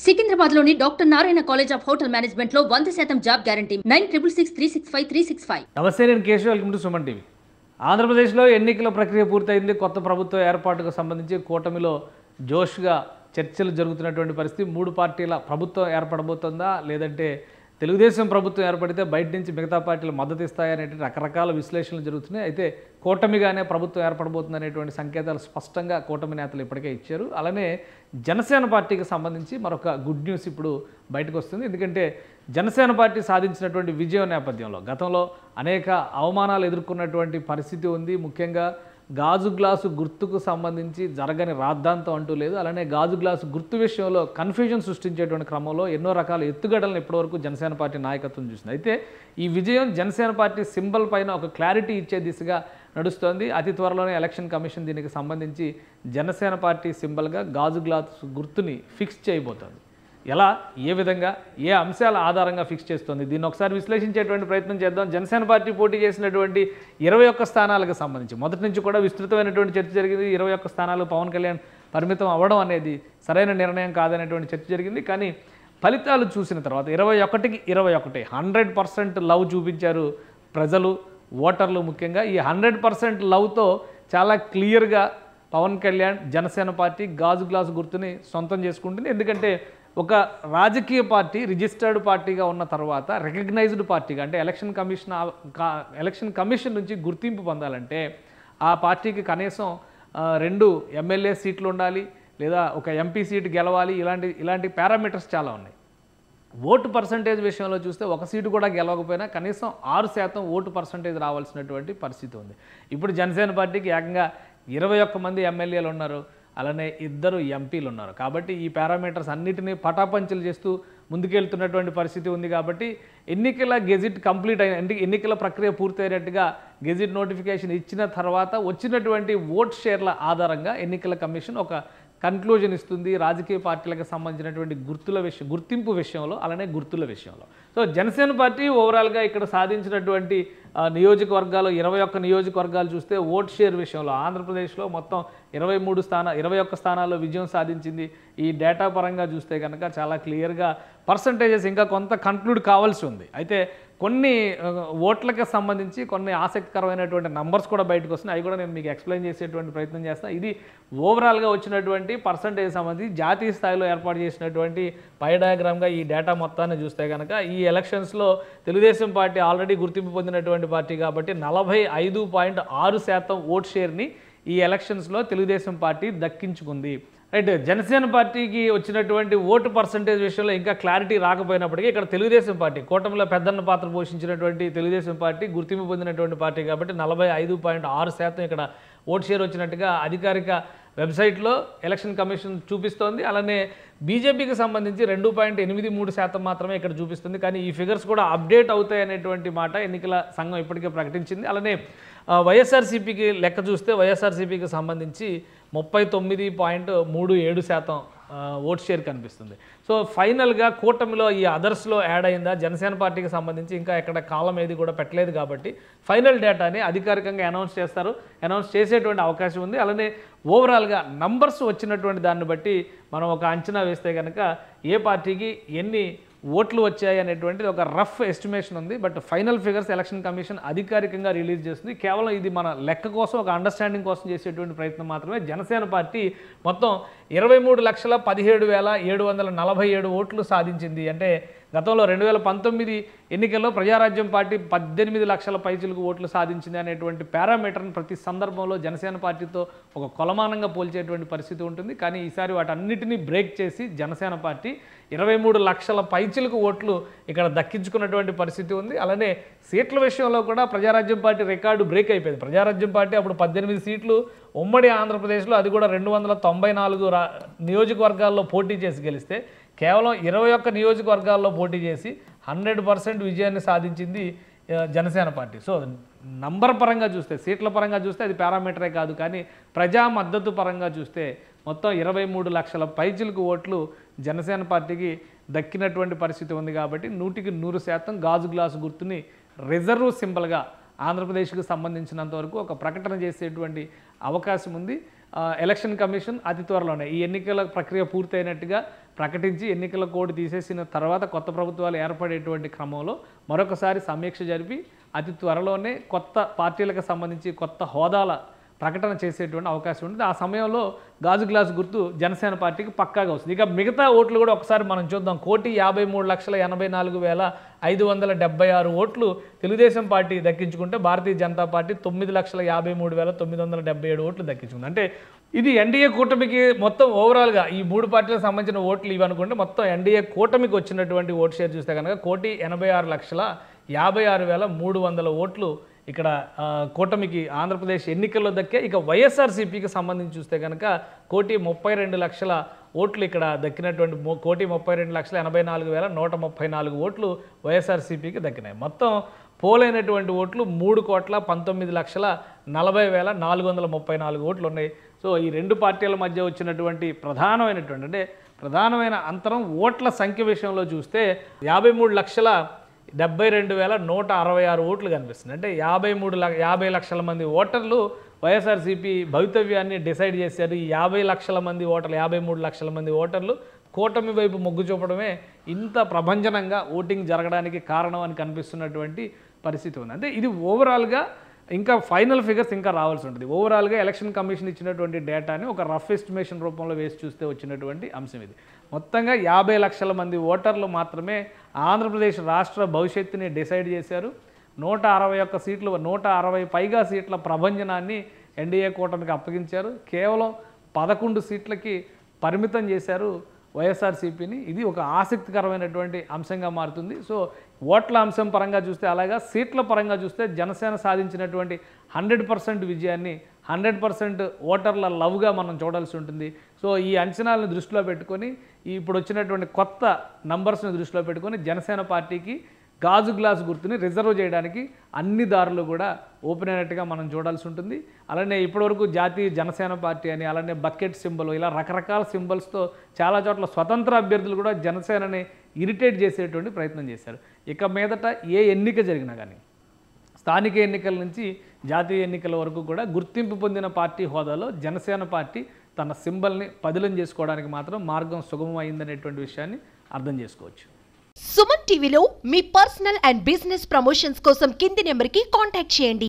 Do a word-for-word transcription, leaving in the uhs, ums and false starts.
సికింద్రాబాద్ లోని doctor Narayana college of hotel management లో వంద శాతం job guarantee nine triple six three six five three six five. నమస్తే, నేను Keshav. Welcome to Suman TV. ఆంధ్రప్రదేశ్లో ఎన్నికల ప్రక్రియ పూర్తయింది. కొత్త ప్రభుత్వ ఏర్పాటుకు సంబంధించి కూటమిలో జోష్గా చర్చలు జరుగుతున్నటువంటి పరిస్థితి. మూడు పార్టీల ప్రభుత్వం ఏర్పడబోతుందా, లేదంటే తెలుగుదేశం ప్రభుత్వం ఏర్పడితే బయట నుంచి మిగతా పార్టీలు మద్దతు ఇస్తాయనేటువంటి రకరకాల విశ్లేషణలు జరుగుతున్నాయి. అయితే కూటమిగానే ప్రభుత్వం ఏర్పడబోతుంది అనేటువంటి సంకేతాలు స్పష్టంగా కూటమి నేతలు ఇప్పటికే ఇచ్చారు. అలానే జనసేన పార్టీకి సంబంధించి మరొక గుడ్ న్యూస్ ఇప్పుడు బయటకు వస్తుంది. ఎందుకంటే జనసేన పార్టీ సాధించినటువంటి విజయం నేపథ్యంలో గతంలో అనేక అవమానాలు ఎదుర్కొన్నటువంటి పరిస్థితి ఉంది. ముఖ్యంగా గాజు గ్లాసు గుర్తుకు సంబంధించి జరగని రాద్ధాంతం అంటూ లేదు. అలానే గాజు గ్లాసు గుర్తు విషయంలో కన్ఫ్యూజన్ సృష్టించేటువంటి క్రమంలో ఎన్నో రకాల ఎత్తుగడలను ఇప్పటివరకు జనసేన పార్టీ నాయకత్వం చూసింది. అయితే ఈ విజయం జనసేన పార్టీ సింబల్ పైన ఒక క్లారిటీ ఇచ్చే దిశగా నడుస్తోంది. అతి త్వరలోనే ఎలక్షన్ కమిషన్ దీనికి సంబంధించి జనసేన పార్టీ సింబల్గా గాజు గ్లాసు గుర్తుని ఫిక్స్ చేయబోతోంది. ఎలా, ఏ విధంగా, ఏ అంశాల ఆధారంగా ఫిక్స్ చేస్తుంది, దీన్ని ఒకసారి విశ్లేషించేటువంటి ప్రయత్నం చేద్దాం. జనసేన పార్టీ పోటీ చేసినటువంటి ఇరవై ఒక్క స్థానాలకు సంబంధించి మొదటి నుంచి కూడా విస్తృతమైనటువంటి చర్చ జరిగింది. ఇరవై ఒక్క స్థానాలు పవన్ కళ్యాణ్ పరిమితం అవ్వడం అనేది సరైన నిర్ణయం కాదనేటువంటి చర్చ జరిగింది. కానీ ఫలితాలు చూసిన తర్వాత ఇరవై ఒకటికి ఇరవై ఒకటి హండ్రెడ్ పర్సెంట్ లవ్ చూపించారు ప్రజలు, ఓటర్లు. ముఖ్యంగా ఈ హండ్రెడ్ పర్సెంట్ లవ్తో చాలా క్లియర్గా పవన్ కళ్యాణ్ జనసేన పార్టీ గాజు గ్లాసు గుర్తుని సొంతం చేసుకుంటుంది. ఎందుకంటే ఒక రాజకీయ పార్టీ రిజిస్టర్డ్ పార్టీగా ఉన్న తర్వాత రికగ్నైజ్డ్ పార్టీగా, అంటే ఎలక్షన్ కమిషన్ ఎలక్షన్ కమిషన్ నుంచి గుర్తింపు పొందాలంటే ఆ పార్టీకి కనీసం రెండు ఎమ్మెల్యే సీట్లు ఉండాలి, లేదా ఒక ఎంపీ సీటు గెలవాలి. ఇలాంటి ఇలాంటి పారామీటర్స్ చాలా ఉన్నాయి. ఓటు పర్సంటేజ్ విషయంలో చూస్తే ఒక సీటు కూడా గెలవకపోయినా కనీసం ఆరు శాతం ఓటు పర్సంటేజ్ రావాల్సినటువంటి పరిస్థితి ఉంది. ఇప్పుడు జనసేన పార్టీకి ఏకంగా ఇరవై ఒక్క మంది ఎమ్మెల్యేలు ఉన్నారు, అలానే ఇద్దరు ఎంపీలు ఉన్నారు. కాబట్టి ఈ పారామీటర్స్ అన్నిటినీ పటాపంచలు చేస్తూ ముందుకెళ్తున్నటువంటి పరిస్థితి ఉంది. కాబట్టి ఎన్నికల గెజిట్ కంప్లీట్ అయిన ఎన్నికల ప్రక్రియ పూర్తయినట్టుగా గెజిట్ నోటిఫికేషన్ ఇచ్చిన తర్వాత వచ్చినటువంటి ఓట్ షేర్ల ఆధారంగా ఎన్నికల కమిషన్ ఒక కన్క్లూజన్ ఇస్తుంది రాజకీయ పార్టీలకు సంబంధించినటువంటి గుర్తుల విషయం గుర్తింపు విషయంలో, అలానే గుర్తుల విషయంలో. సో జనసేన పార్టీ ఓవరాల్గా ఇక్కడ సాధించినటువంటి నియోజకవర్గాలు ఇరవై ఒక్క నియోజకవర్గాలు చూస్తే ఓట్ షేర్ విషయంలో ఆంధ్రప్రదేశ్లో మొత్తం ఇరవై మూడు స్థాన ఇరవై ఒక్క స్థానాల్లో విజయం సాధించింది. ఈ డేటా పరంగా చూస్తే కనుక చాలా క్లియర్గా పర్సంటేజెస్ ఇంకా కొంత కన్క్లూడ్ కావాల్సి ఉంది. అయితే కొన్ని ఓట్లకు సంబంధించి కొన్ని ఆసక్తికరమైనటువంటి నంబర్స్ కూడా బయటకు వస్తున్నాయి. అవి కూడా నేను మీకు ఎక్స్ప్లెయిన్ చేసేటువంటి ప్రయత్నం చేస్తాను. ఇది ఓవరాల్గా వచ్చినటువంటి పర్సంటేజ్ సంబంధించి జాతీయ స్థాయిలో ఏర్పాటు చేసినటువంటి పై డయాగ్రామ్గా ఈ డేటా మొత్తాన్ని చూస్తే కనుక ఈ ఎలక్షన్స్లో తెలుగుదేశం పార్టీ ఆల్రెడీ గుర్తింపు పొందినటువంటి పార్టీ కాబట్టి నలభై ఐదు పాయింట్ ఆరు శాతం ఓట్ షేర్ని ఈ ఎలక్షన్స్లో తెలుగుదేశం పార్టీ దక్కించుకుంది. రైట్. జనసేన పార్టీకి వచ్చినటువంటి ఓటు పర్సంటేజ్ విషయంలో ఇంకా క్లారిటీ రాకపోయినప్పటికీ ఇక్కడ తెలుగుదేశం పార్టీ కూటమిలో పెద్దన్న పాత్ర పోషించినటువంటి తెలుగుదేశం పార్టీ గుర్తింపు పొందినటువంటి పార్టీ కాబట్టి నలభై ఐదు పాయింట్ ఆరు శాతం ఇక్కడ ఓట్ షేర్ వచ్చినట్టుగా అధికారిక వెబ్సైట్లో ఎలక్షన్ కమిషన్ చూపిస్తోంది. అలానే బీజేపీకి సంబంధించి రెండు పాయింట్ ఎనిమిది మూడు శాతం మాత్రమే ఇక్కడ చూపిస్తుంది. కానీ ఈ ఫిగర్స్ కూడా అప్డేట్ అవుతాయి అనేటువంటి మాట ఎన్నికల సంఘం ఇప్పటికే ప్రకటించింది. అలానే వైఎస్ఆర్సీపీకి లెక్క చూస్తే వైఎస్ఆర్సీపీకి సంబంధించి ముప్పై తొమ్మిది పాయింట్ మూడు ఏడు శాతం ఓట్ షేర్ కనిపిస్తుంది. సో ఫైనల్గా కూటమిలో ఈ అదర్స్లో యాడ్ అయిందా, జనసేన పార్టీకి సంబంధించి ఇంకా ఎక్కడ కాలం ఏది కూడా పెట్టలేదు కాబట్టి ఫైనల్ డేటాని అధికారికంగా అనౌన్స్ చేస్తారు, అనౌన్స్ చేసేటువంటి అవకాశం ఉంది. అలానే ఓవరాల్గా నంబర్స్ వచ్చినటువంటి దాన్ని బట్టి మనం ఒక అంచనా వేస్తే కనుక ఏ పార్టీకి ఎన్ని ఓట్లు వచ్చాయి అనేటువంటిది ఒక రఫ్ ఎస్టిమేషన్ ఉంది. But final figures election commission అధికారికంగా రిలీజ్ చేస్తుంది. కేవలం ఇది మన లెక్క కోసం, ఒక అండర్స్టాండింగ్ కోసం చేసేటువంటి ప్రయత్నం మాత్రమే. జనసేన పార్టీ మొత్తం ఇరవై మూడు లక్షల పదిహేడు వేల ఏడు వందల నలభై ఏడు ఓట్లు సాధించింది. అంటే గతంలో రెండు వేల పంతొమ్మిది ఎన్నికల్లో ప్రజారాజ్యం పార్టీ పద్దెనిమిది లక్షల పైచిలకు ఓట్లు సాధించింది అనేటువంటి పారామీటర్ని ప్రతి సందర్భంలో జనసేన పార్టీతో ఒక కొలమానంగా పోల్చేటువంటి పరిస్థితి ఉంటుంది. కానీ ఈసారి వాటన్నిటినీ బ్రేక్ చేసి జనసేన పార్టీ ఇరవై మూడు లక్షల పైచిలకు ఓట్లు ఇక్కడ దక్కించుకున్నటువంటి పరిస్థితి ఉంది. అలానే సీట్ల విషయంలో కూడా ప్రజారాజ్యం పార్టీ రికార్డు బ్రేక్ అయిపోయింది. ప్రజారాజ్యం పార్టీ అప్పుడు పద్దెనిమిది సీట్లు ఉమ్మడి ఆంధ్రప్రదేశ్లో, అది కూడా రెండు వందల తొంభై నాలుగు రా నియోజకవర్గాల్లో పోటీ చేసి గెలిస్తే కేవలం ఇరవై ఒక్క నియోజకవర్గాల్లో పోటీ చేసి హండ్రెడ్ పర్సెంట్ విజయాన్ని సాధించింది జనసేన పార్టీ. సో నంబర్ పరంగా చూస్తే, సీట్ల పరంగా చూస్తే అది పారామీటరే కాదు, కానీ ప్రజా మద్దతు పరంగా చూస్తే మొత్తం ఇరవై మూడు లక్షల పైచిలకు ఓట్లు జనసేన పార్టీకి దక్కినటువంటి పరిస్థితి ఉంది. కాబట్టి నూటికి నూరు శాతం గాజు గ్లాసు గుర్తుని రిజర్వ్ సింబల్గా ఆంధ్రప్రదేశ్కి సంబంధించినంత వరకు ఒక ప్రకటన చేసేటువంటి అవకాశం ఉంది. ఎలక్షన్ కమిషన్ అతి త్వరలోనే ఈ ఎన్నికల ప్రక్రియ పూర్తయినట్టుగా ప్రకటించి ఎన్నికల కోడ్ తీసేసిన తర్వాత కొత్త ప్రభుత్వాలు ఏర్పడేటువంటి క్రమంలో మరొకసారి సమీక్ష జరిపి అతి త్వరలోనే కొత్త పార్టీలకు సంబంధించి కొత్త హోదాల ప్రకటన చేసేటువంటి అవకాశం ఉంటుంది. ఆ సమయంలో గాజు గ్లాస్ గుర్తు జనసేన పార్టీకి పక్కాగా వస్తుంది. ఇక మిగతా ఓట్లు కూడా ఒకసారి మనం చూద్దాం. కోటి యాభై మూడు లక్షల ఎనభై నాలుగు వేల ఐదు వందల డెబ్బై ఆరు ఓట్లు తెలుగుదేశం పార్టీ దక్కించుకుంటే భారతీయ జనతా పార్టీ తొమ్మిది లక్షల యాభై మూడు వేల తొమ్మిది వందల డెబ్బై ఏడు ఓట్లు దక్కించుకుంది. అంటే ఇది ఎన్డీఏ కూటమికి మొత్తం ఓవరాల్గా ఈ మూడు పార్టీలకు సంబంధించిన ఓట్లు ఇవి అనుకుంటే మొత్తం ఎన్డీఏ కూటమికి వచ్చినటువంటి ఓటు షేర్ చూస్తే కనుక కోటి ఎనభై ఆరు లక్షల యాభై ఆరు వేల మూడు వందల ఓట్లు ఇక్కడ కూటమికి ఆంధ్రప్రదేశ్ ఎన్నికల్లో దక్కే. ఇక వైఎస్ఆర్సీపీకి సంబంధించి చూస్తే కనుక కోటి ముప్పై రెండు లక్షల ఓట్లు ఇక్కడ దక్కినటువంటి కోటి ముప్పై రెండు లక్షల ఎనభై నాలుగు వేల నూట ముప్పై నాలుగు ఓట్లు వైఎస్ఆర్సీపీకి దక్కినాయి. మొత్తం పోలైనటువంటి ఓట్లు మూడు కోట్ల పంతొమ్మిది లక్షల నలభై వేల నాలుగు వందల ముప్పై నాలుగు ఓట్లు ఉన్నాయి. సో ఈ రెండు పార్టీల మధ్య వచ్చినటువంటి ప్రధానమైనటువంటి అంటే ప్రధానమైన అంతరం ఓట్ల సంఖ్య విషయంలో చూస్తే యాభై మూడు లక్షల డెబ్బై రెండు వేల నూట అరవై ఆరు ఓట్లు కనిపిస్తుంది. అంటే యాభై మూడు ల యాభై లక్షల మంది ఓటర్లు వైఎస్ఆర్సీపీ భవితవ్యాన్ని డిసైడ్ చేశారు. ఈ యాభై లక్షల మంది ఓటర్లు యాభై మూడు లక్షల మంది ఓటర్లు కూటమి వైపు మొగ్గు చూపడమే ఇంత ప్రభంజనంగా ఓటింగ్ జరగడానికి కారణం అని కనిపిస్తున్నటువంటి పరిస్థితి ఉంది. అంటే ఇది ఓవరాల్గా ఇంకా ఫైనల్ ఫిగర్స్ ఇంకా రావాల్సి ఉంటుంది. ఓవరాల్గా ఎలక్షన్ కమిషన్ ఇచ్చినటువంటి డేటాని ఒక రఫ్ ఎస్టిమేషన్ రూపంలో వేసి చూస్తే వచ్చినటువంటి అంశం ఇది. మొత్తంగా యాభై లక్షల మంది ఓటర్లు మాత్రమే ఆంధ్రప్రదేశ్ రాష్ట్ర భవిష్యత్తుని డిసైడ్ చేశారు. నూట అరవై ఒక్క సీట్లు నూట అరవై పైగా సీట్ల ప్రభంజనాన్ని ఎన్డీఏ కూటమికి అప్పగించారు. కేవలం పదకొండు సీట్లకి పరిమితం చేశారు వైఎస్ఆర్సీపీని. ఇది ఒక ఆసక్తికరమైనటువంటి అంశంగా మారుతుంది. సో ఓట్ల అంశం పరంగా చూస్తే అలాగా సీట్ల పరంగా చూస్తే జనసేన సాధించినటువంటి హండ్రెడ్ పర్సెంట్ విజయాన్ని హండ్రెడ్ పర్సెంట్ ఓటర్ల లవ్గా మనం చూడాల్సి ఉంటుంది. సో ఈ అంచనాలను దృష్టిలో పెట్టుకొని ఇప్పుడు వచ్చినటువంటి కొత్త నంబర్స్ని దృష్టిలో పెట్టుకొని జనసేన పార్టీకి గాజు గ్లాస్ గుర్తుని రిజర్వ్ చేయడానికి అన్ని దారులు కూడా ఓపెన్ అయినట్టుగా మనం చూడాల్సి ఉంటుంది. అలానే ఇప్పటివరకు జాతీయ జనసేన పార్టీ అని అలానే బకెట్ సింబల్ ఇలా రకరకాల సింబల్స్తో చాలా చోట్ల స్వతంత్ర అభ్యర్థులు కూడా జనసేనని ఇరిటేట్ చేసేటువంటి ప్రయత్నం చేశారు. ఇక మీదట ఏ ఎన్నిక జరిగినా కానీ స్థానిక ఎన్నికల నుంచి జాతీయ ఎన్నికల వరకు కూడా గుర్తింపు పొందిన పార్టీ హోదాలో జనసేన పార్టీ తన సింబల్ని పదిలం చేసుకోవడానికి మాత్రం మార్గం సుగమం అయిందనేటువంటి విషయాన్ని అర్థం చేసుకోవచ్చు. సుమన్ టీవీలో మీ పర్సనల్ అండ్ బిజినెస్ ప్రమోషన్స్ కోసం కింది నెంబర్కి కాంటాక్ట్ చేయండి.